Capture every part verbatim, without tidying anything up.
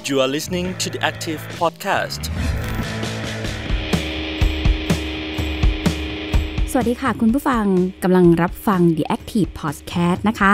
You are listening to the Active Podcast. สวัสดีค่ะคุณผู้ฟังกำลังรับฟัง The Active Podcast นะคะ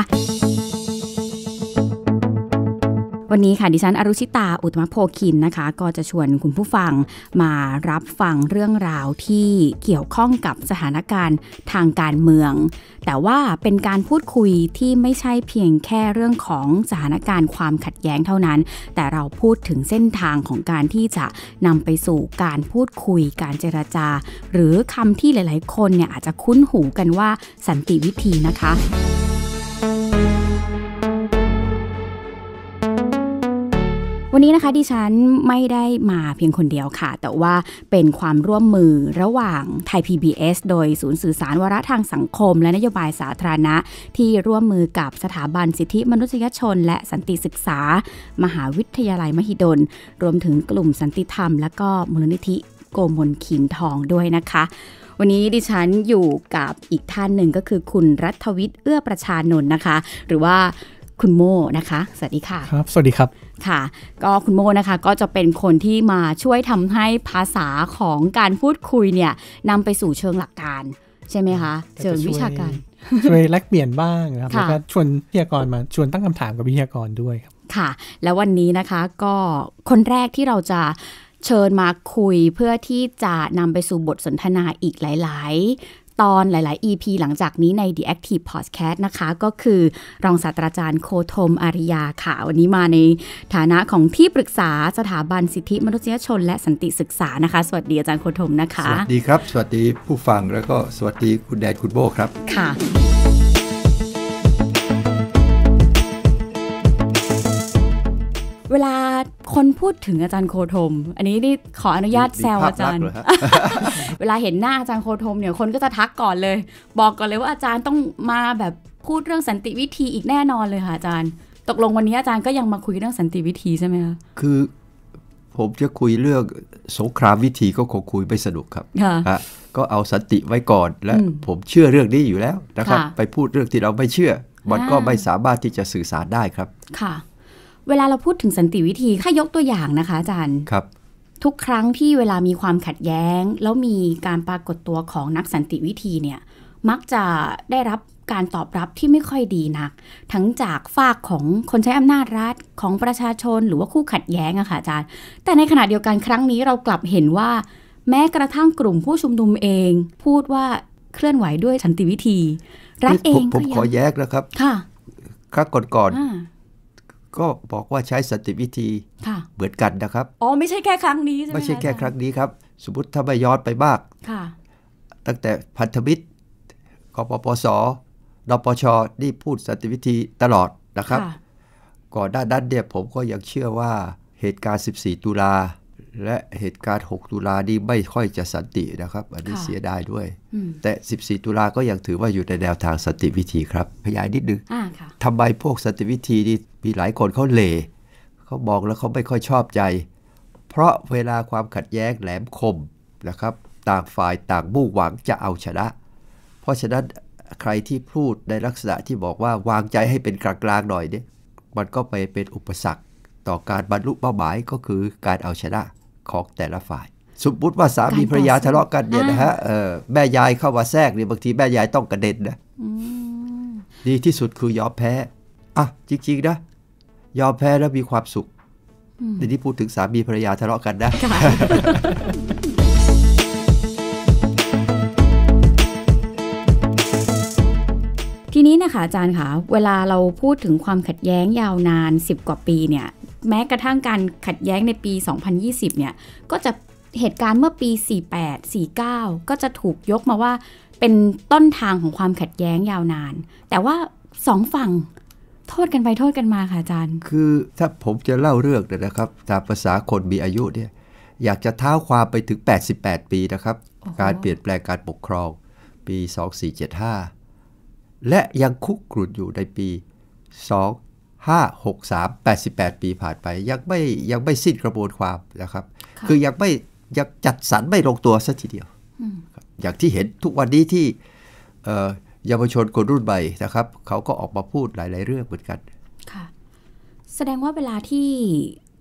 วันนี้ค่ะดิฉันอรุชิตาอุตตมโพคินนะคะก็จะชวนคุณผู้ฟังมารับฟังเรื่องราวที่เกี่ยวข้องกับสถานการณ์ทางการเมืองแต่ว่าเป็นการพูดคุยที่ไม่ใช่เพียงแค่เรื่องของสถานการณ์ความขัดแย้งเท่านั้นแต่เราพูดถึงเส้นทางของการที่จะนำไปสู่การพูดคุยการเจรจาหรือคำที่หลายๆคนเนี่ยอาจจะคุ้นหูกันว่าสันติวิธีนะคะวันนี้นะคะดิฉันไม่ได้มาเพียงคนเดียวค่ะแต่ว่าเป็นความร่วมมือระหว่างไทย พี บี เอส โดยศูนย์สื่อสารวาระทางสังคมและนโยบายสาธารณะที่ร่วมมือกับสถาบันสิทธิมนุษยชนและสันติศึกษามหาวิทยาลัยมหิดลรวมถึงกลุ่มสันติธรรมและก็มูลนิธิโกมลขีนทองด้วยนะคะวันนี้ดิฉันอยู่กับอีกท่านหนึ่งก็คือคุณรัฐวิทย์เอื้อประชานนท์นะคะหรือว่าคุณโมนะคะสวัสดีค่ะครับสวัสดีครับค่ะก็คุณโมนะคะก็จะเป็นคนที่มาช่วยทำให้ภาษาของการพูดคุยเนี่ยนำไปสู่เชิงหลักการใช่ไหมคะเชิงวิชาการช่วยแลกเปลี่ยนบ้างครับแล้วก็ชวนวิทยากรมาชวนตั้งคำถามกับวิทยากรด้วยครับค่ะแล้ววันนี้นะคะก็คนแรกที่เราจะเชิญมาคุยเพื่อที่จะนำไปสู่บทสนทนาอีกหลายๆตอนหลายๆ อี พี หลังจากนี้ใน The Active Podcast นะคะก็คือรองศาสตราจารย์โคธมอาริยาค่ะวันนี้มาในฐานะของที่ปรึกษาสถาบันสิทธิมนุษยชนและสันติศึกษานะคะสวัสดีอาจารย์โคธมนะคะสวัสดีครับสวัสดีผู้ฟังแล้วก็สวัสดีคุณแดนคุณโบครับค่ะเวลาคนพูดถึงอาจารย์โคธมอันนี้นี่ขออนุญาตแซวอาจารย์ เวลาเห็นหน้าอาจารย์โคธมเนี่ยคนก็จะทักก่อนเลยบอกก่อนเลยว่าอาจารย์ต้องมาแบบพูดเรื่องสันติวิธีอีกแน่นอนเลยค่ะอาจารย์ตกลงวันนี้อาจารย์ก็ยังมาคุยเรื่องสันติวิธีใช่ไหมคะคือผมจะคุยเรื่องสงครามวิธีก็คงคุยไม่สนุกครับก็เอาสันติไว้ก่อนและผมเชื่อเรื่องนี้อยู่แล้วนะครับไปพูดเรื่องที่เราไม่เชื่อมันก็ไม่สามารถที่จะสื่อสารได้ครับค่ะเวลาเราพูดถึงสันติวิธีถ้ายกตัวอย่างนะคะอาจารย์ครับทุกครั้งที่เวลามีความขัดแย้งแล้วมีการปรากฏตัวของนักสันติวิธีเนี่ยมักจะได้รับการตอบรับที่ไม่ค่อยดีนักทั้งจากฝากของคนใช้อำนาจรัฐของประชาชนหรือว่าคู่ขัดแย้งอะค่ะอาจารย์แต่ในขณะเดียวกันครั้งนี้เรากลับเห็นว่าแม้กระทั่งกลุ่มผู้ชุมนุมเองพูดว่าเคลื่อนไหวด้วยสันติวิธีรัฐเองผมขอแย้งนะครับค่ะครั้งก่อนก็บอกว่าใช้สันติวิธีเหมือนกันนะครับอ๋อไม่ใช่แค่ครั้งนี้ใช่ไหมไม่ใช่แค่ครั้งนี้ครับสมมติถ้าไม่ย้อนไปมากตั้งแต่พันธมิตรกปปสนปชนี่พูดสันติวิธีตลอดนะครับก่อนหน้านั้นเนี่ยผมก็ยังเชื่อว่าเหตุการณ์สิบสี่ตุลาและเหตุการณ์หกตุลานี่ไม่ค่อยจะสันตินะครับอันนี้เสียดายด้วยแต่สิบสี่ตุลาก็ยังถือว่าอยู่ในแนวทางสันติวิธีครับขยายนิดนึงทำไมพวกสันติวิธีนี่มีหลายคนเขาเหล่เขาบอกแล้วเขาไม่ค่อยชอบใจเพราะเวลาความขัดแย้งแหลมคมนะครับต่างฝ่ายต่างมุ่งหวังจะเอาชนะเพราะฉะนั้นใครที่พูดในลักษณะที่บอกว่าวางใจให้เป็นกลางๆหน่อยเนี่ยมันก็ไปเป็นอุปสรรคต่อการบรรลุเป้าหมายก็คือการเอาชนะของแต่ละฝ่ายสมมติว่าสามีภรรยาทะเลาะกันเนี่ยนะฮะแม่ยายเข้ามาแทรกเนี่ยบางทีแม่ยายต้องกระเด็นนะดีที่สุดคือยอมแพ้อ่ะจริงๆนะยอมแพ้แล้วมีความสุขในที่พูดถึงสามีภรรยาทะเลาะกันนะทีนี้นะคะอาจารย์คะเวลาเราพูดถึงความขัดแย้งยาวนานสิบกว่าปีเนี่ยแม้กระทั่งการขัดแย้งในปีสองพันยี่สิบเนี่ยก็จะเหตุการณ์เมื่อปีสี่สิบแปด สี่สิบเก้าก็จะถูกยกมาว่าเป็นต้นทางของความขัดแย้งยาวนานแต่ว่าสองฝั่งโทษกันไปโทษกันมาค่ะอาจารย์คือถ้าผมจะเล่าเรื่องเนี่ยนะครับตามภาษาคนมีอายุเนี่ยอยากจะเท้าความไปถึงแปดสิบแปดปีนะครับการเปลี่ยนแปลงการปกครองปีสองพันสี่ร้อยเจ็ดสิบห้าและยังคุกรุ่นอยู่ในปีสองพันห้าร้อยหกสิบสาม แปดสิบแปดปีผ่านไปยังไม่ยังไม่สิ้นกระบวนความนะครับคือยังไม่ยังจัดสรรไม่ลงตัวซะทีเดียวอย่างที่เห็นทุกวันนี้ที่เยาวชนคนรุ่นใหม่นะครับเขาก็ออกมาพูดหลายๆเรื่องเหมือนกันค่ะแสดงว่าเวลาที่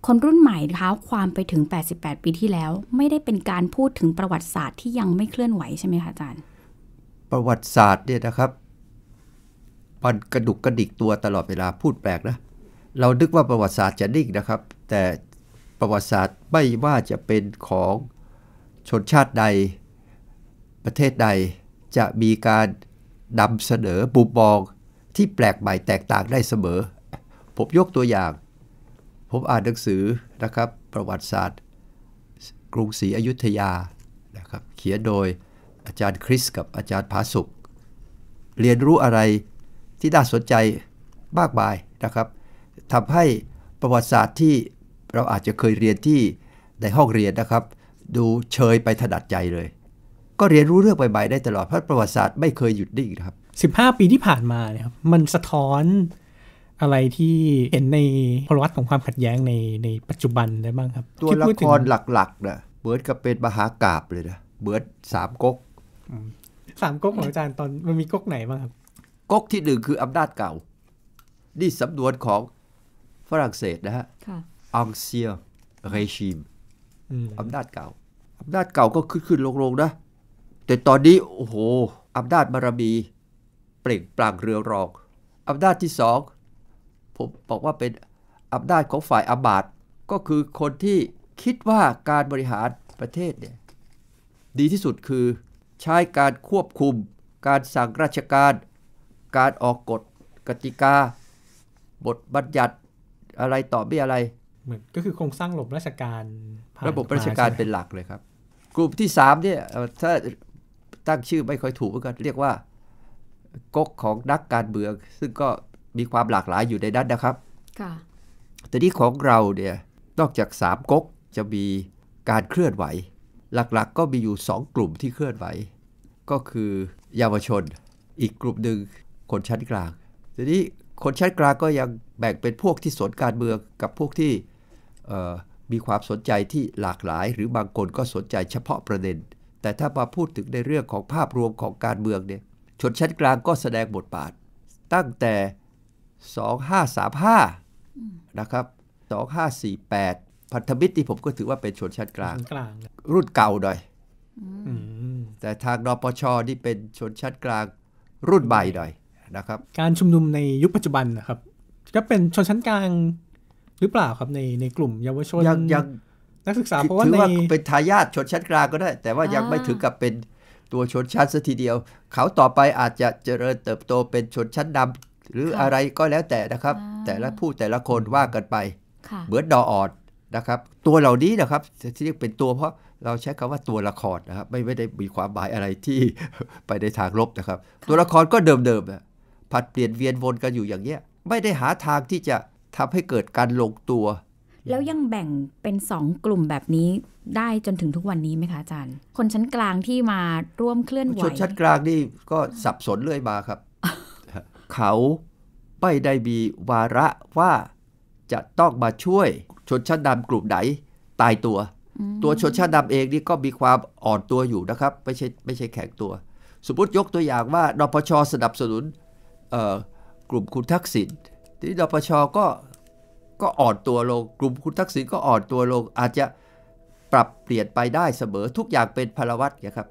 คนรุ่นใหม่นะคะความไปถึงแปดสิบแปดปีที่แล้วไม่ได้เป็นการพูดถึงประวัติศาสตร์ที่ยังไม่เคลื่อนไหวใช่ไหมคะอาจารย์ประวัติศาสตร์เนี่ยนะครับมันกระดุกกระดิกตัวตลอดเวลาพูดแปลกนะเรานึกว่าประวัติศาสตร์จะนิ่งนะครับแต่ประวัติศาสตร์ไม่ว่าจะเป็นของชนชาติใดประเทศใดจะมีการนำเสนอมุมมองที่แปลกใหม่แตกต่างได้เสมอผมยกตัวอย่างผมอ่านหนังสือนะครับประวัติศาสตร์กรุงศรีอยุธยานะครับเขียนโดยอาจารย์คริสกับอาจารย์ผาสุกเรียนรู้อะไรที่น่าสนใจมากมายนะครับทำให้ประวัติศาสตร์ที่เราอาจจะเคยเรียนที่ในห้องเรียนนะครับดูเชยไปถนัดใจเลยก็เรียนรู้เรื่องใหม่ๆได้ตลอดเพราะประวัติศาสตร์ไม่เคยหยุดนิ่งครับสิบห้าปีที่ผ่านมาเนี่ยครับมันสะท้อนอะไรที่เห็นในพลวัตของความขัดแย้งในในปัจจุบันได้บ้างครับตัวละครหลักๆนะเหมือนกับเป็นมหากาพย์เลยนะเหมือนสามก๊กสามก๊กของอาจารย์ตอนมันมีก๊กไหนบ้างครับก๊กที่หนึ่งคืออำนาจเก่านี่สำนวนของฝรั่งเศสนะฮะ Ancien Régime อำนาจเก่าอำนาจเก่าก็ขึ้นๆลงๆนะแต่ตอนนี้โอ้โหอำนาจบารมีเปล่งปลั่งเรืองรองอำนาจที่สองผมบอกว่าเป็นอำนาจของฝ่ายอามาตย์ก็คือคนที่คิดว่าการบริหารประเทศเนี่ยดีที่สุดคือใช้การควบคุมการสั่งราชการการออกกฎกติกาบทบัญญัติอะไรต่อไม่อะไรเหมือนก็คือโครงสร้างระบบราชการระบบราชการเป็นหลักเลยครับกลุ่มที่สามเนี่ยถ้าตั้งชื่อไม่ค่อยถูกเหมือนกันเรียกว่าก๊กของนักการเมืองซึ่งก็มีความหลากหลายอยู่ในนั้นนะครับค่ะแต่ที่ของเราเนี่ยนอกจากสามก๊กจะมีการเคลื่อนไหวหลักๆก็มีอยู่สองกลุ่มที่เคลื่อนไหวก็คือเยาวชนอีกกลุ่มหนึ่งคนชั้นกลางทีนี้คนชั้นกลางก็ยังแบ่งเป็นพวกที่สนการเมืองกับพวกที่มีความสนใจที่หลากหลายหรือบางคนก็สนใจเฉพาะประเด็นแต่ถ้ามาพูดถึงในเรื่องของภาพรวมของการเมืองเนี่ยชนชั้นกลางก็แสดงบทบาทตั้งแต่สองพันห้าร้อยสามสิบห้านะครับสองพันห้าร้อยสี่สิบแปดพันธมิตรที่ผมก็ถือว่าเป็นชนชั้นกลางรุ่นเก่าหน่อยแต่ทางนปช.นี่เป็นชนชั้นกลางรุ่นใหม่หน่อยนะครับการชุมนุมในยุคปัจจุบันนะครับก็เป็นชนชั้นกลางหรือเปล่าครับในในกลุ่มเยาวชนยังยังนักศึกษาเพราะว่าถือว่าเป็นทายาทชนชั้นกลางก็ได้แต่ว่ายังไม่ถึงกับเป็นตัวชนชั้นซะทีเดียวเขาต่อไปอาจจะเจริญเติบโตเป็นชนชั้นนำหรืออะไรก็แล้วแต่นะครับแต่ละผู้แต่ละคนว่ากันไปเหมือนดออดนะครับตัวเหล่านี้นะครับที่เรียกเป็นตัวเพราะเราใช้คำว่าตัวละครนะครับไม่ไม่ได้มีความหมายอะไรที่ไปในทางลบนะครับตัวละครก็เดิมๆนะผัดเปลี่ยนเวียนวนกันอยู่อย่างเงี้ยไม่ได้หาทางที่จะทำให้เกิดการลงตัวแล้วยังแบ่งเป็นสองกลุ่มแบบนี้ได้จนถึงทุกวันนี้ไหมคะอาจารย์คนชั้นกลางที่มาร่วมเคลื่อนไหวชนชั้นกลางนี่ก็สับสนเรื่อยมาครับ เขาไม่ได้มีวาระว่าจะต้องมาช่วยชนชั้นนำกลุ่มไหนตายตัวตัวชนชั้นนำเองนี่ก็มีความอ่อนตัวอยู่นะครับไม่ใช่ไม่ใช่แข็งตัวสมมติยกตัวอย่างว่านปช.สนับสนุนกลุ่มคุณทักษิณที่นปช.ก็ก็อ่อนตัวลงกลุ่มคุณทักษิณก็อ่อนตัวลงอาจจะปรับเปลี่ยนไปได้เสมอทุกอย่างเป็นพลวัตนะครับ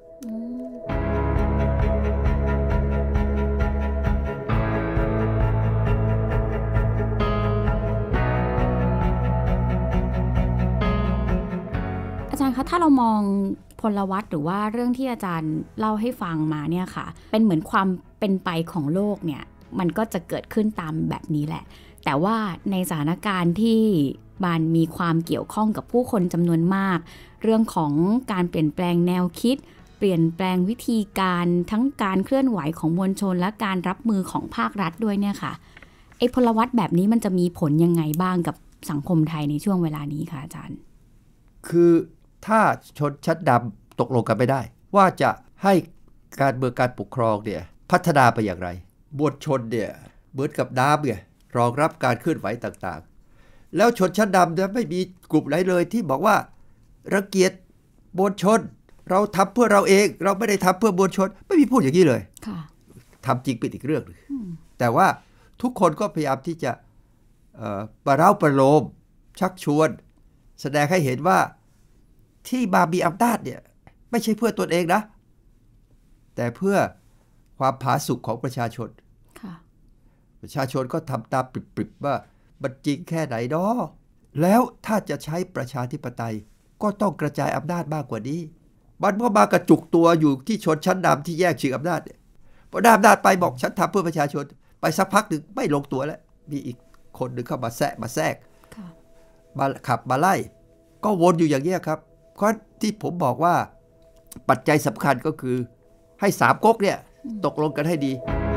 อาจารย์คะถ้าเรามองพลวัตหรือว่าเรื่องที่อาจารย์เล่าให้ฟังมาเนี่ยค่ะเป็นเหมือนความเป็นไปของโลกเนี่ยมันก็จะเกิดขึ้นตามแบบนี้แหละแต่ว่าในสถานการณ์ที่มันมีความเกี่ยวข้องกับผู้คนจำนวนมากเรื่องของการเปลี่ยนแปลงแนวคิดเปลี่ยนแปลงวิธีการทั้งการเคลื่อนไหวของมวลชนและการรับมือของภาครัฐด้วยเนี่ยค่ะไอ้พลวัตแบบนี้มันจะมีผลยังไงบ้างกับสังคมไทยในช่วงเวลานี้คะอาจารย์คือถ้าชนชั้นนำตกลงกันไม่ได้ว่าจะให้การเมืองการปกครองเนี่ยพัฒนาไปอย่างไรมวลชนเนี่ยเหมือนกับน้ำไงรองรับการเคลื่อนไหวต่างๆแล้วชนชั้นนำเนี่ยไม่มีกลุ่มไหนเลยที่บอกว่ารังเกียจมวลชนเราทำเพื่อเราเองเราไม่ได้ทำเพื่อมวลชนไม่มีพูดอย่างนี้เลยทำจริงเป็นอีกเรื่องนึงแต่ว่าทุกคนก็พยายามที่จะเอ่อประเร้าประโลมชักชวนแสดงให้เห็นว่าที่มามีอำนาจเนี่ยไม่ใช่เพื่อตนเองนะแต่เพื่อความผาสุกของประชาชนประชาชนก็ทำตามปริบๆว่ามันจริงแค่ไหนเนาะแล้วถ้าจะใช้ประชาธิปไตยก็ต้องกระจายอำนาจมากกว่านี้มันก็มากระจุกตัวอยู่ที่ชนชั้นนำที่แย่งชิงอำนาจเนี่ยพอได้อำนาจไปบอกฉันทำเพื่อประชาชนไปสักพักหนึ่งไม่ลงตัวแล้วมีอีกคนหนึ่งเข้ามาแซะมาแทรกมาขับมาไล่ก็วนอยู่อย่างนี้ครับเพราะที่ผมบอกว่าปัจจัยสำคัญก็คือให้สามก๊กเนี่ยตกลงกันให้ดี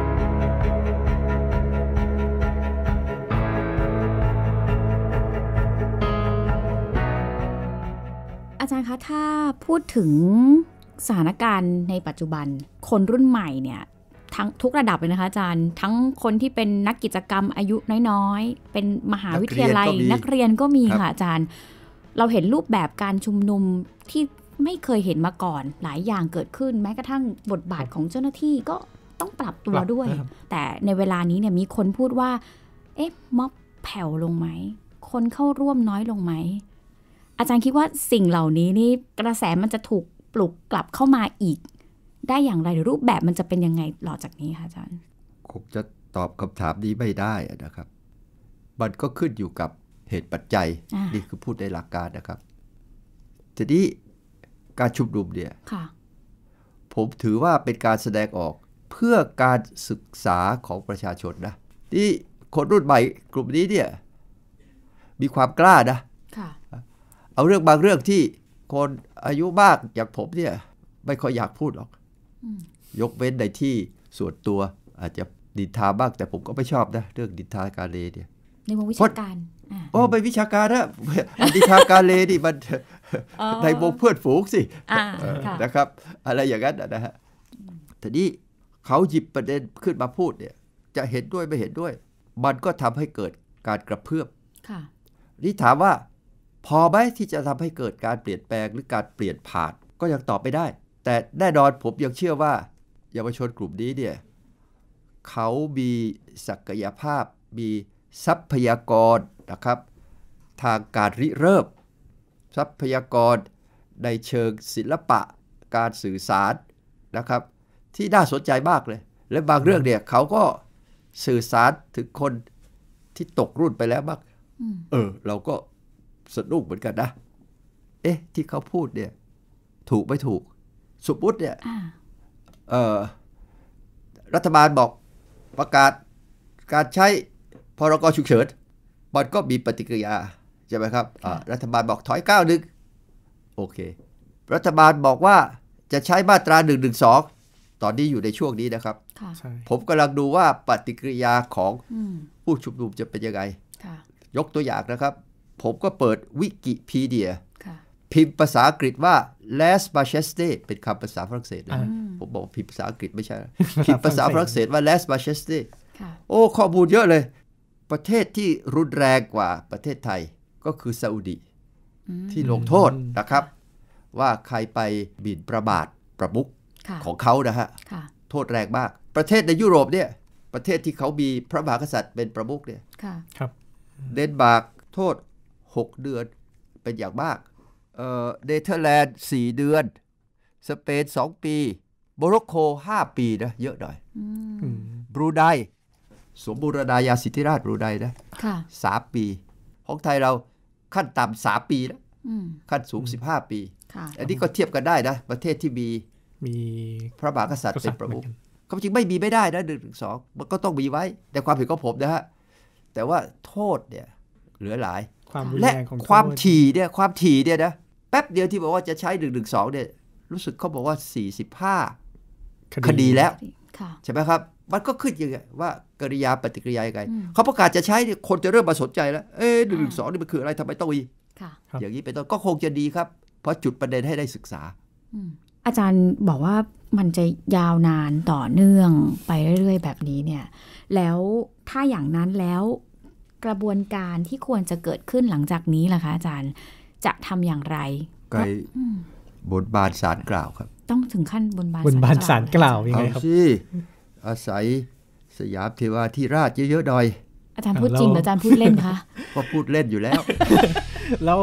อาจารย์คะถ้าพูดถึงสถานการณ์ในปัจจุบันคนรุ่นใหม่เนี่ยทั้งทุกระดับเลยนะคะอาจารย์ทั้งคนที่เป็นนักกิจกรรมอายุน้อยๆเป็นมหาวิทยาลัยนักเรียนก็มีค่ะอาจารย์เราเห็นรูปแบบการชุมนุมที่ไม่เคยเห็นมาก่อนหลายอย่างเกิดขึ้นแม้กระทั่งบทบาทของเจ้าหน้าที่ก็ต้องปรับตัวด้วยแต่ในเวลานี้เนี่ยมีคนพูดว่าเอ๊ะม็อบแผ่วลงไหมคนเข้าร่วมน้อยลงไหมอาจารย์คิดว่าสิ่งเหล่านี้นี่กระแสมันจะถูกปลุกกลับเข้ามาอีกได้อย่างไรหรือรูปแบบมันจะเป็นยังไงหลังจากนี้คะอาจารย์ผมจะตอบคำถามนี้ไม่ได้นะครับมันก็ขึ้นอยู่กับเหตุปัจจัยนี่คือพูดในหลักการนะครับทีนี้การชุมนุมเนี่ยผมถือว่าเป็นการแสดงออกเพื่อการศึกษาของประชาชนนะที่คนรุ่นใหม่กลุ่มนี้เนี่ยมีความกล้านะเอาเรื่องบางเรื่องที่คนอายุมากอย่างผมเนี่ยไม่ค่อยอยากพูดหรอกยกเว้นในที่ส่วนตัวอาจจะดินทาบ้างแต่ผมก็ไม่ชอบนะเรื่องดินทาการเลเนี่ยในวงวิชาการโอ้เป็นวิชาการนะดินทาการเลนี่มันในวงเพื่อนฝูงสินะครับอะไรอย่างนั้นนะฮะทีนี้เขาหยิบประเด็นขึ้นมาพูดเนี่ยจะเห็นด้วยไม่เห็นด้วยมันก็ทำให้เกิดการกระเพื่อมนี่ถามว่าพอไหมที่จะทำให้เกิดการเปลี่ยนแปลงหรือการเปลี่ยนผ่านก็ยังตอบไม่ได้แต่แน่นอนผมยังเชื่อว่าเยาวชนกลุ่มนี้เนี่ยเขามีศักยภาพมีทรัพยากรนะครับทางการริเริ่มทรัพยากรในเชิงศิลปะการสื่อสารนะครับที่น่าสนใจมากเลยและบางเรื่องเนี่ยเขาก็สื่อสารถึงคนที่ตกรุ่นไปแล้วบ้างเออเราก็สนุกเหมือนกันนะเอ๊ะที่เขาพูดเนี่ยถูกไม่ถูกสมมุติเนี่ยเอ่อรัฐบาลบอกประกาศการใช้พรกฉุกเฉินมันก็มีปฏิกิริยาใช่ไหมครับรัฐบาลบอกถอยก้าวหนึ่งโอเครัฐบาลบอกว่าจะใช้มาตราหนึ่งหนึ่งสองตอนนี้อยู่ในช่วงนี้นะครับผมกำลังดูว่าปฏิกิริยาของผู้ชุมนุมจะเป็นยังไงยกตัวอย่างนะครับผมก็เปิดวิกิพีเดียพิมพ์ภาษาอังกฤษว่า last majesté เป็นคำภาษาฝรั่งเศสนะผมบอกพิมพ์ภาษาอังกฤษไม่ใช่พิมพ์ภาษาฝรั่งเศสว่า last majesté โอ้ข้อมูลเยอะเลยประเทศที่รุนแรงกว่าประเทศไทยก็คือซาอุดีที่ลงโทษนะครับว่าใครไปหมิ่นประมาทประมุขของเขานะฮะโทษแรงมากประเทศในยุโรปเนี่ยประเทศที่เขามีพระมหากษัตริย์เป็นประมุขเนี่ยเดนมาร์กโทษหกเดือนเป็นอย่างมากเอ่อเนเธอร์แลนด์สี่เดือนสเปนสองปีโมร็อกโกห้าปีนะเยอะหน่อยบรูไนสมบูรณาญาสิทธิราชบรูไนนะสามปีของไทยเราขั้นต่ำสามปีนะขั้นสูงสิบห้าปีอันนี้ก็เทียบกันได้นะประเทศที่มีมีพระมหากษัตริย์เป็นประมุขความจริงไม่มีไม่ได้นะหนึ่งถึงสองมันก็ต้องมีไว้แต่ความเห็นของผมนะฮะแต่ว่าโทษเนี่ยเหลือหลายและความถี่เนี่ยความถี่เนี่ยนะแป๊บเดียวที่บอกว่าจะใช้หนึ่งหนึ่งสองเนี่ยรู้สึกเขาบอกว่าสี่สิบห้าคดีแล้วใช่ไหมครับมันก็ขึ้นยังไงว่ากริยาปฏิกิริยายังไงเขาประกาศจะใช้เนี่ยคนจะเริ่มมาสนใจแล้วเอ๊ะหนึ่งหนึ่งสองนี่มันคืออะไรทำไมต้องมีอย่างนี้เป็นต้นก็คงจะดีครับเพราะจุดประเด็นให้ได้ศึกษาอาจารย์บอกว่ามันจะยาวนานต่อเนื่องไปเรื่อยๆแบบนี้เนี่ยแล้วถ้าอย่างนั้นแล้วกระบวนการที่ควรจะเกิดขึ้นหลังจากนี้ล่ะคะอาจารย์จะทำอย่างไรไกบนบานศาลกล่าวครับต้องถึงขั้นบนบานบนบานศาลกล่าวยังไงครับเอาสิอาศัยสยามเทวาธิราชเยอะๆหน่อยอาจารย์พูดจริงหรืออาจารย์พูดเล่นคะก็พูดเล่นอยู่แล้วแล้ว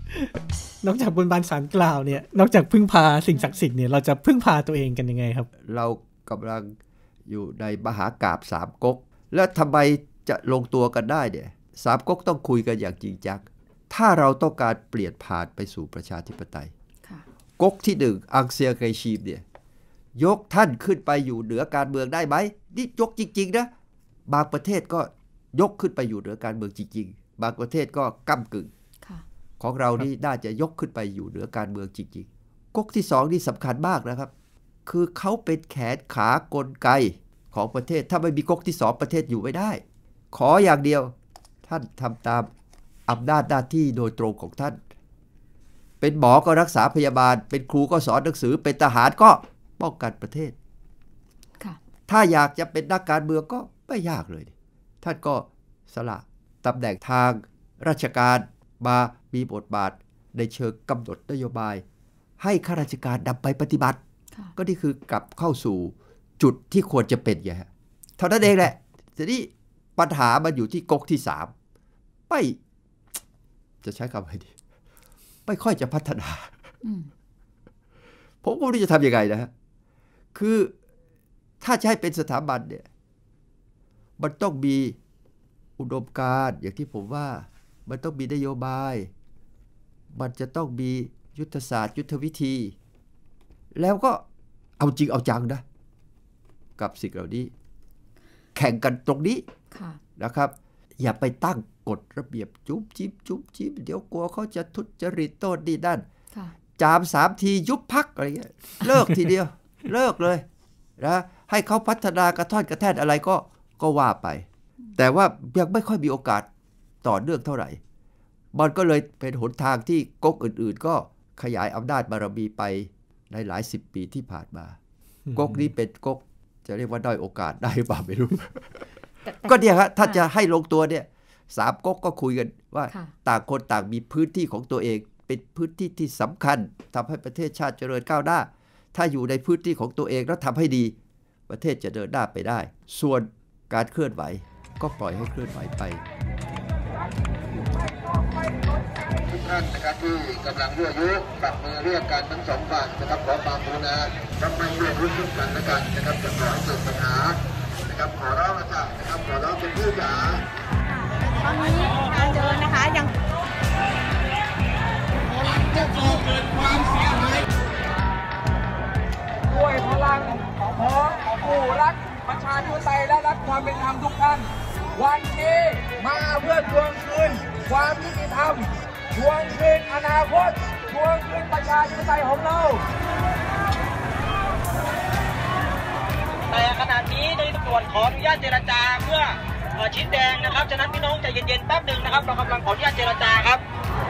นอกจากบนบานศาลกล่าวเนี่ยนอกจากพึ่งพาสิ่งศักดิ์สิทธิ์เนี่ยเราจะพึ่งพาตัวเองกันยังไงครับเรากำลังอยู่ในมหากาพย์สามก๊กแล้วทำไมจะลงตัวกันได้เนี่ยสามก๊กต้องคุยกันอย่างจริงจังถ้าเราต้องการเปลี่ยนผ่านไปสู่ประชาธิปไตยก๊กที่หนึ่งอังเซียไกชีมเนี่ยยกท่านขึ้นไปอยู่เหนือการเมืองได้ไหมนี่ยกจริงๆนะบางประเทศก็ยกขึ้นไปอยู่เหนือการเมืองจริงๆบางประเทศก็ก้ำกึ่งของเรานี่น่าจะยกขึ้นไปอยู่เหนือการเมืองจริงๆก๊กที่สองนี่สำคัญมากนะครับคือเขาเป็นแขนขากลไกของประเทศถ้าไม่มีก๊กที่สองประเทศอยู่ไม่ได้ขออย่างเดียวท่านทำตามอำนาจหน้าที่โดยตรงของท่านเป็นหมอก็รักษาพยาบาลเป็นครูก็สอนหนังสือเป็นทหารก็ป้องกันประเทศถ้าอยากจะเป็นนักการเมืองก็ไม่ยากเลยท่านก็สละตำแหน่งทางราชการมามีบทบาทในเชิงกำหนดนโยบายให้ข้าราชการนำไปปฏิบัติก็นี่คือกลับเข้าสู่จุดที่ควรจะเป็นไงฮะเท่านั้นเองแหละทีนี้ปัญหามันอยู่ที่ก๊กที่สามไม่จะใช้คำอะไรดีไม่ค่อยจะพัฒนาผมก็ไม่รู้จะทำยังไงนะฮะคือถ้าจะให้เป็นสถาบันเนี่ยมันต้องมีอุดมการณ์อย่างที่ผมว่ามันต้องมีนโยบายมันจะต้องมียุทธศาสตร์ยุทธวิธีแล้วก็เอาจริงเอาจังนะกับสิ่งเหล่านี้แข่งกันตรงนี้นะครับอย่าไปตั้งกฎระเบียบจุ๊บจิ๊บจุ๊บจิ๊บเดี๋ยวกลัวเขาจะทุจริตโต้นนี่นั่นจามสามทียุบพักอะไรเงี้ยเลิกทีเดียวเลิกเลยนะให้เขาพัฒนากระท่อนกระแท่นอะไรก็ก็ว่าไปแต่ว่ายังไม่ค่อยมีโอกาสต่อเนื่องเท่าไหร่มันก็เลยเป็นหนทางที่ก๊กอื่นๆก็ขยายอำนาจบารมีไปในหลายสิบปีที่ผ่านมาก๊กนี้เป็นก๊กจะเรียกว่าด้อยโอกาสได้ป่ะไม่รู้ ก็เนี่ยฮะถ้าจะให้ลงตัวเนี่ยสามก๊กก็คุยกันว่าต่างคนต่างมีพื้นที่ของตัวเองเป็นพื้นที่ที่สำคัญทำให้ประเทศชาติเจริญก้าวหน้าถ้าอยู่ในพื้นที่ของตัวเองแล้วทำให้ดีประเทศจะเดินหน้าไปได้ส่วนการเคลื่อนไหวก็ปล่อยให้เคลื่อนไหวไปทุกท่านนะครับที่กำลังยั่วยุปรับมือเรียกกันทั้งสองฝ่ายนะครับขอความกรุณารับไม่เรียกรู้ซึ่งกันและกันนะครับจะขอให้เกิดปัญหานะครับขอร้องนะครับนะครับขอร้องเป็นผู้จ๋าตอนนี้การเดินนะคะยังจะก่อเกิดความเสียหายด้วยพลังของผู้รักประชาธิปไตยและรักความเป็นธรรมทุกท่านวันนี้มาเพื่อทวงคืนความยุติธรรมทวงคืนอนาคตทวงคืนประชาธิปไตยของเราแต่ขณะนี้ในตำรวจขออนุญาตเจรจาเพื่อชี้แจงนะครับฉะนั้นพี่น้องใจเย็นๆแป๊บหนึ่งนะครับเรากำลังขออนุญาตเจรจาครับ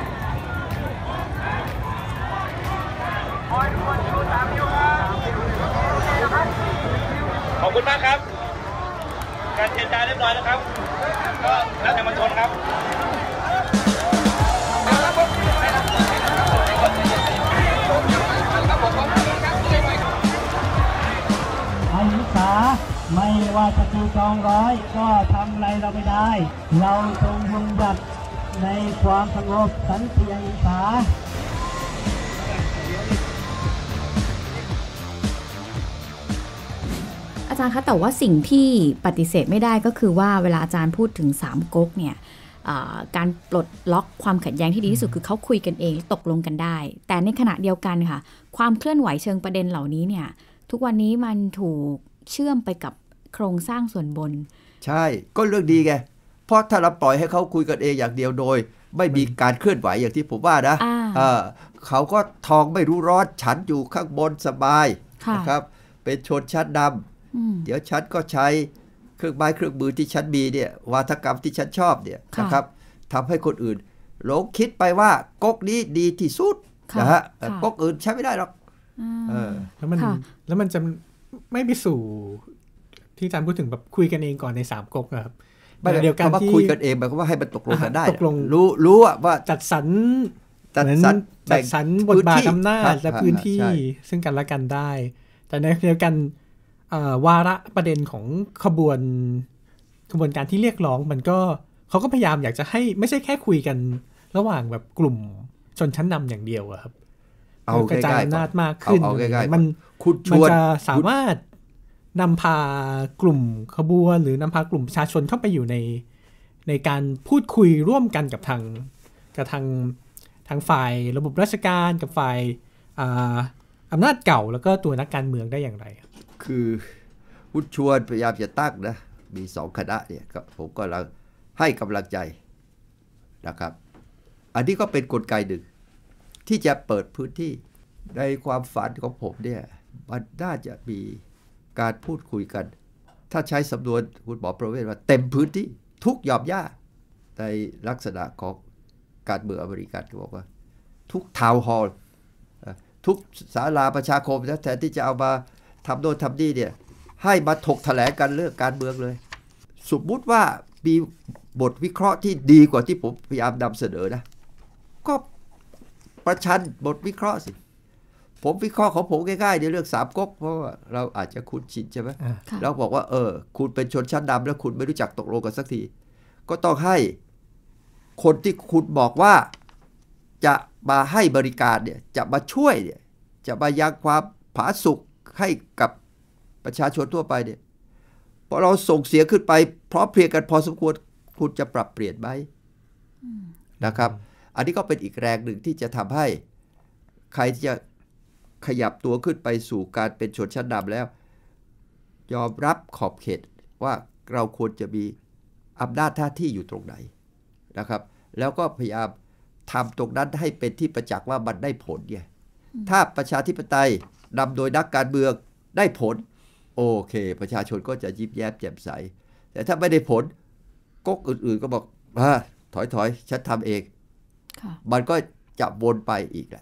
ขอบคุณมากครับการเจรจาเรียบร้อยแล้วครับก็แล้วแต่มวลชนครับอหิงสาไม่ว่าจะถูกกองร้อยก็ทำอะไรเราไม่ได้เราจงยืนหยัดในความสงบสันติอหิงสาอาจารย์คะแต่ว่าสิ่งที่ปฏิเสธไม่ได้ก็คือว่าเวลาอาจารย์พูดถึงสามก๊กเนี่ยการปลดล็อกความขัดแย้งที่ดีที่สุดคือเขาคุยกันเองตกลงกันได้แต่ในขณะเดียวกันค่ะความเคลื่อนไหวเชิงประเด็นเหล่านี้เนี่ยทุกวันนี้มันถูกเชื่อมไปกับโครงสร้างส่วนบนใช่ก็เรื่องดีไงเพราะถ้าเราปล่อยให้เขาคุยกันเองอย่างเดียวโดยไม่มีการเคลื่อนไหวอย่างที่ผมว่านะเขาก็ทองไม่รู้ร้อนฉันอยู่ข้างบนสบายนะครับเป็นชนชั้นนำเดี๋ยวฉันก็ใช้เครื่องไม้เครื่องมือที่ฉันมีเนี่ยวาทกรรมที่ฉันชอบเนี่ยนะครับทำให้คนอื่นหลงคิดไปว่าก๊กนี้ดีที่สุดนะฮะก๊กอื่นใช้ไม่ได้หรอกแล้วมันแล้วมันจะไม่ไปสู่ที่อาจารย์พูดถึงแบบคุยกันเองก่อนในสามก๊กนะครับเดียวกันที่คุยกันเองหมายความว่าให้มันตกลงกันได้ตกลงรู้รู้ว่าจัดสรรจัดสรรจัดสรรบทบาทอำนาจและพื้นที่ซึ่งกันและกันได้แต่ในเดียวกันวาระประเด็นของขบวนขบวนการที่เรียกร้องมันก็เขาก็พยายามอยากจะให้ไม่ใช่แค่คุยกันระหว่างแบบกลุ่มชนชั้นนำอย่างเดียวอะครับเอากระจายอำนาจมากขึ้นเอาง่ายๆมันคุณชมันวนจะสามารถนำพากลุ่มขบวนหรือนำพากลุ่มประชาชนเข้าไปอยู่ในในการพูดคุยร่วมกันกับทางกับทางทางฝ่ายระบบราชการกับฝ่ายอำนาจเก่าแล้วก็ตัวนักการเมืองได้อย่างไรคือคุณชวนพยายามจะตั้งนะมีสองคณะเนี่ยผมก็ลังให้กำลังใจนะครับอันนี้ก็เป็นกลไกหนึ่งที่จะเปิดพื้นที่ในความฝันของผมเนี่ยมันน่าจะมีการพูดคุยกันถ้าใช้สำนวนคุณหมอประเวศว่าเต็มพื้นที่ทุกหย่อมย่าในลักษณะของการเมืองอเมริกันที่บอกว่าทุกทาวน์ฮอลล์ทุกศาลาประชาคมแทนที่จะเอามาทำโน่นทำนี่เนี่ยให้มาถกแถลงกันเรื่องการเมืองเลยสมมุติว่ามีบทวิเคราะห์ที่ดีกว่าที่ผมพยายามนำเสนอนะก็ประชันบทวิเคราะห์สิผมวิเคราะห์ของผมง่ายๆในเรื่องสามก๊กเพราะว่าเราอาจจะคุ้นชินใช่ไหมแล้วบอกว่าเออคุณเป็นชนชั้นนำแล้วคุณไม่รู้จักตกลงกันสักทีก็ต้องให้คนที่คุณบอกว่าจะมาให้บริการเนี่ยจะมาช่วยเนี่ยจะมายังความผาสุกให้กับประชาชนทั่วไปเนี่ยพอเราส่งเสียงขึ้นไปพร้อมเพรียงกันพอสมควรคุณจะปรับเปลี่ยนไหมนะครับอันนี้ก็เป็นอีกแรงหนึ่งที่จะทำให้ใครที่จะขยับตัวขึ้นไปสู่การเป็นชนชั้นนำแล้วยอมรับขอบเขตว่าเราควรจะมีอำนาจหน้าที่อยู่ตรงไหนนะครับแล้วก็พยายามทำตรงนั้นให้เป็นที่ประจักษ์ว่ามันได้ผลไงถ้าประชาธิปไตยนำโดยนักการเมืองได้ผลโอเคประชาชนก็จะยิ้มแย้มแจ่มใสแต่ถ้าไม่ได้ผลก๊กอื่นๆก็บอกถอยถอยฉันทำเองมันก็จะวนไปอีกแหละ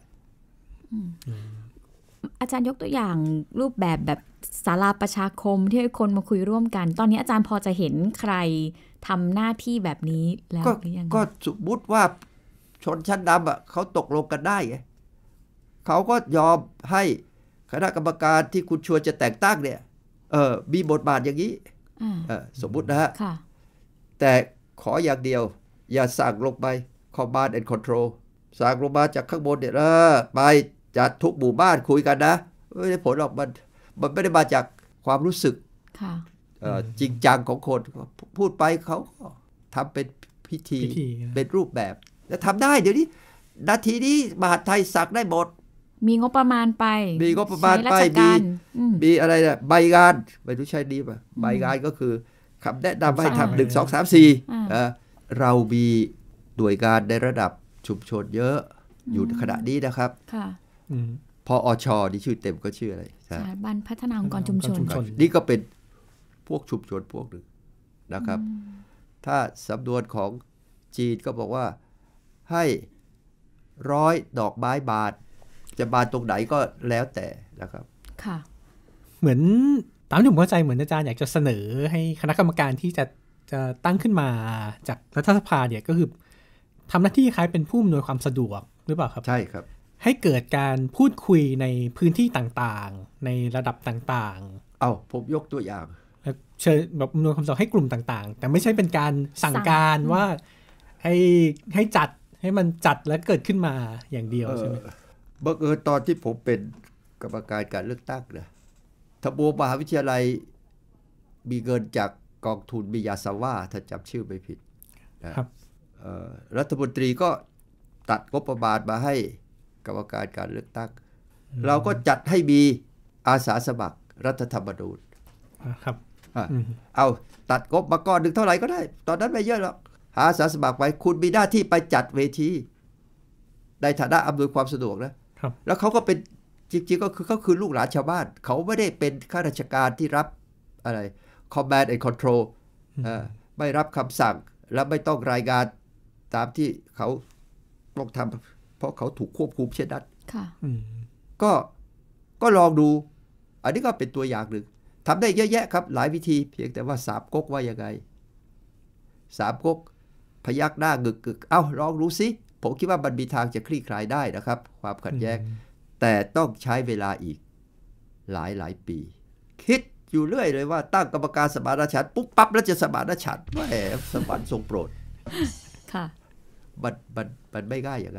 อาจารย์ยกตัวอย่างรูปแบบแบบศาลาประชาคมที่ให้คนมาคุยร่วมกันตอนนี้อาจารย์พอจะเห็นใครทำหน้าที่แบบนี้แล้วหรือยังก็สมมติว่าชนชั้นนำอ่ะเขาตกลงกันได้ไงเขาก็ยอมให้คณะกรรมการที่คุณชวนจะแต่งตั้งเนี่ยเออมีบทบาทอย่างนี้สมมุตินะฮะแต่ขออย่างเดียวอย่าสั่งลงไป command and control สั่งลงมาจากข้างบนเนี่ยเออไปจัดทุกหมู่บ้านคุยกันนะไม่ได้ผลหรอกมันมันไม่ได้มาจากความรู้สึกจริงจังของคนพูดไปเขาก็ทำเป็นพิธีเป็นรูปแบบแล้วทำได้เดี๋ยวนี้นาทีนี้มหาดไทยสั่งได้หมดมีงบประมาณไปมีงบประมาณไปมีมีอะไรนะใบงานไม่รู้ใช่ดีป่ะใบงานก็คือคำแนะนำให้ทำหนึ่งสองสามสี่เรามีหน่วยงานในระดับชุมชนเยอะอยู่ขณะนี้นะครับพออชนี่ชื่อเต็มก็ชื่ออะไรสถาบันพัฒนาองค์กรชุมชนนี่ก็เป็นพวกชุมชนพวกหนึ่งนะครับถ้าสำนวนของจีนก็บอกว่าให้ร้อยดอกไม้บานจะบานตรงไหนก็แล้วแต่นะครับค่ะเหมือนตามที่ผมเข้าใจเหมือนอาจารย์อยากจะเสนอให้คณะกรรมการที่จะจะตั้งขึ้นมาจากรัฐสภาเนี่ยก็คือทำหน้าที่คล้ายเป็นผู้อำนวยความสะดวกหรือเปล่าครับใช่ครับให้เกิดการพูดคุยในพื้นที่ต่างๆในระดับต่างๆเอาผมยกตัวอย่างเชิญแบบอำนวยความสะดวกให้กลุ่มต่างๆแต่ไม่ใช่เป็นการสั่งการว่าให้ให้จัดให้มันจัดแล้วเกิดขึ้นมาอย่างเดียวใช่ไหมบังเอิญตอนที่ผมเป็นกรรมการการเลือกตั้งนะทบมหาวิทยาลัยมีเงินจากกองทุนมิยาซาว่าถ้าจำชื่อไม่ผิดนะครับรัฐมนตรีก็ตัดงบประมาณมาให้กรรมการการเลือกตั้งเราก็จัดให้มีอาสาสมัครรัฐธรรมนูญครับเอาตัดงบมาก้อนหนึ่งเท่าไหร่ก็ได้ตอนนั้นไม่เยอะหรอกหาอาสาสมัครไปคุณมีหน้าที่ไปจัดเวทีในฐานะอำนวยความสะดวกนะแล้วเขาก็เป็นจริงๆก็คือเขาคือลูกหลานชาวบ้านเขาไม่ได้เป็นข้าราชการที่รับอะไร command and control ไม่รับคำสั่งและไม่ต้องรายงานตามที่เขาต้องทำเพราะเขาถูกควบคุมเช่นนั้นก็ก็ลองดูอันนี้ก็เป็นตัวอย่างหนึ่งทำได้เยอะแยะครับหลายวิธีเพียงแต่ว่าสามก๊กว่ายังไงสามก๊กพยักหน้างึกกึกเอ้าลองรู้สิผมคิดว่ามันมีทางจะคลี่คลายได้นะครับความขัดแย้งแต่ต้องใช้เวลาอีกหลายหลายปีคิดอยู่เรื่อยเลยว่าตั้งกรรมการสมานฉันท์ปุ๊บปั๊บแล้วจะสมานฉันท์แหมสวรรค์ทรงโปรดค่ะมันมันมันไม่ง่ายอย่างนั้น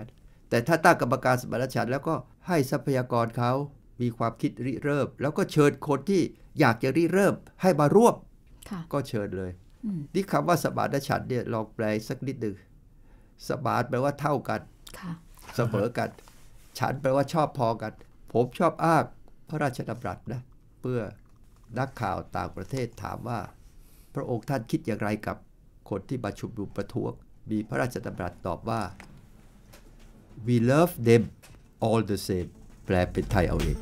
แต่ถ้าตั้งกรรมการสมานฉันท์แล้วก็ให้ทรัพยากรเขามีความคิดริเริ่มแล้วก็เชิญคนที่อยากจะริเริ่มให้มาร่วมก็เชิญเลยนี่คำว่าสมานฉันท์เนี่ยลองแปลสักนิดหนึ่งสมานแปลว่าเท่ากันเสมอกันฉันแปลว่าชอบพอกันผมชอบอ้างพระราชดำรัสนะเพื่อนักข่าวต่างประเทศถามว่าพระองค์ท่านคิดอย่างไรกับคนที่มาชุมนุมประท้วงมีพระราชดำรัสตอบว่า we love them all the same แปลเป็นไทยเอาเอง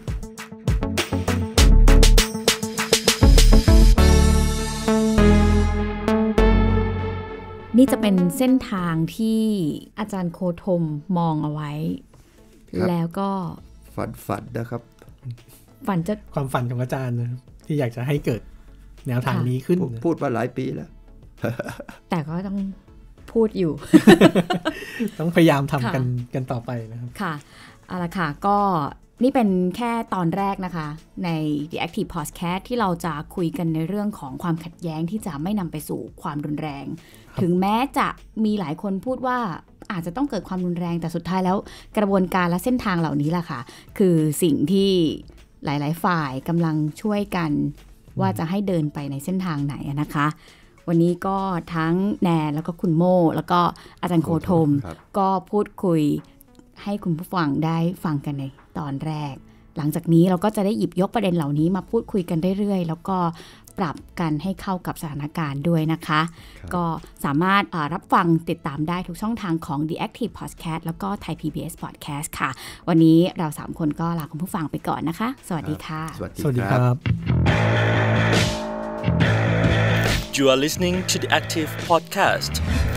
นี่จะเป็นเส้นทางที่อาจารย์โคธมมองเอาไว้แล้วก็ฝันฝันนะครับฝันจะความฝันของอาจารย์นะที่อยากจะให้เกิดแนวทางนี้ขึ้นพูดมาหลายปีแล้วแต่ก็ต้องพูดอยู่ต้องพยายามทำกันกันต่อไปนะครับค่ะเอาละค่ะก็นี่เป็นแค่ตอนแรกนะคะใน The Active Podcast ที่เราจะคุยกันในเรื่องของความขัดแย้งที่จะไม่นำไปสู่ความรุนแรงถึงแม้จะมีหลายคนพูดว่าอาจจะต้องเกิดความรุนแรงแต่สุดท้ายแล้วกระบวนการและเส้นทางเหล่านี้แหละค่ะคือสิ่งที่หลายๆฝ่ายกำลังช่วยกันว่าจะให้เดินไปในเส้นทางไหนนะคะวันนี้ก็ทั้งแนนแล้วก็คุณโม่แล้วก็อาจารย์โคธมก็พูดคุยให้คุณผู้ฟังได้ฟังกันในตอนแรกหลังจากนี้เราก็จะได้หยิบยกประเด็นเหล่านี้มาพูดคุยกันเรื่อยๆแล้วก็ปรับกันให้เข้ากับสถานการณ์ด้วยนะคะก็สามารถรับฟังติดตามได้ทุกช่องทางของ The Active Podcast แล้วก็ Thai พี บี เอส Podcast ค่ะวันนี้เราสามคนก็ลาคุณผู้ฟังไปก่อนนะคะสวัสดีค่ะสวัสดีครับ You are listening to the Active Podcast